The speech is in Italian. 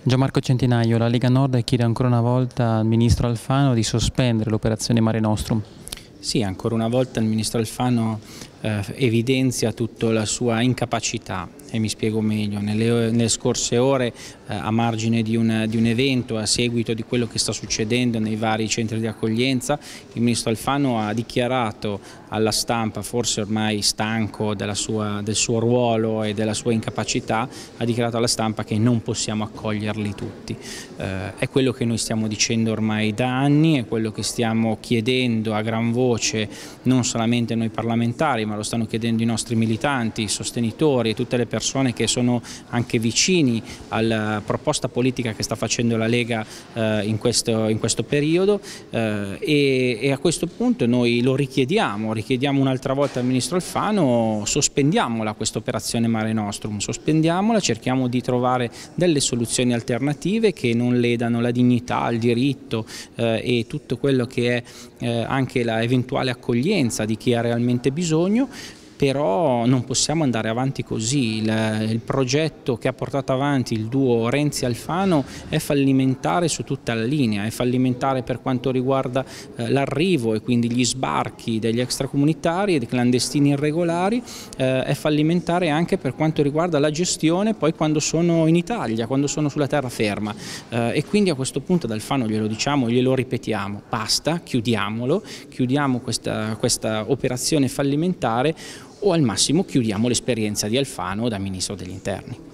Gianmarco Centinaio, la Lega Nord chiede ancora una volta al Ministro Alfano di sospendere l'operazione Mare Nostrum. Sì, ancora una volta il Ministro Alfano evidenzia tutta la sua incapacità, e mi spiego meglio. Nelle scorse ore, a margine di un evento, a seguito di quello che sta succedendo nei vari centri di accoglienza, il Ministro Alfano ha dichiarato alla stampa, forse ormai stanco del suo ruolo e della sua incapacità, ha dichiarato alla stampa che non possiamo accoglierli tutti. È quello che noi stiamo dicendo ormai da anni, è quello che stiamo chiedendo a gran voce, non solamente noi parlamentari, ma lo stanno chiedendo i nostri militanti, i sostenitori e tutte le persone che sono anche vicini alla proposta politica che sta facendo la Lega in questo periodo, e a questo punto noi lo richiediamo un'altra volta al Ministro Alfano: sospendiamola questa operazione Mare Nostrum, sospendiamola, cerchiamo di trovare delle soluzioni alternative che non ledano la dignità, il diritto e tutto quello che è anche la eventuale accoglienza di chi ha realmente bisogno. Però non possiamo andare avanti così. Il progetto che ha portato avanti il duo Renzi-Alfano è fallimentare su tutta la linea, è fallimentare per quanto riguarda l'arrivo e quindi gli sbarchi degli extracomunitari e dei clandestini irregolari, è fallimentare anche per quanto riguarda la gestione poi quando sono in Italia, quando sono sulla terraferma, e quindi a questo punto ad Alfano glielo diciamo, glielo ripetiamo: basta, chiudiamo questa operazione fallimentare, o al massimo chiudiamo l'esperienza di Alfano da Ministro degli Interni.